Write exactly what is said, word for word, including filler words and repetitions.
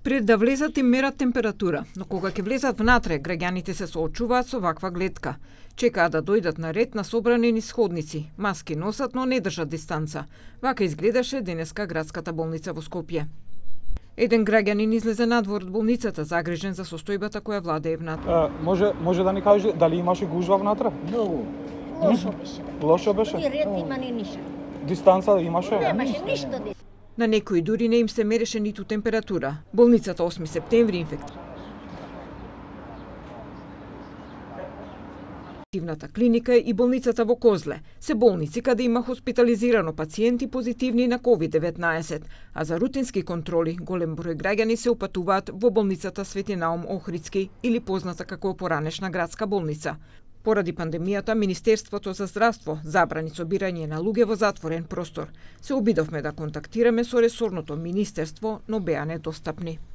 Пред да влезат им мерат температура, но кога ќе влезат внатре, граѓаните се соочуваат со ваква гледка. Чекаат да дојдат на ред на собрани низ ходници. Маски носат, но не држат дистанца. Вака изгледаше денеска градската болница во Скопје. Еден граѓанин излезе надвор од болницата, загрижен за состојбата која владее внатре. Може може да ни каже дали имаше гужва внатре? Многу. Лошо беше. Лошо беше? Ни ред има ни ништо. Дистанца имаше? Немаше ништо. На некои дури не им се мереше ниту температура. Болницата осми септември инфективната клиника и болницата во Козле се болници каде има хоспитализирано пациенти позитивни на ковид деветнаесет, а за рутински контроли голем број граѓани се упатуваат во болницата Свети Наум Охридски или позната како поранешна градска болница. Поради пандемијата, Министерството за здравство забрани собирање на луѓе во затворен простор. Се обидовме да контактираме со ресорното министерство, но беа недостапни.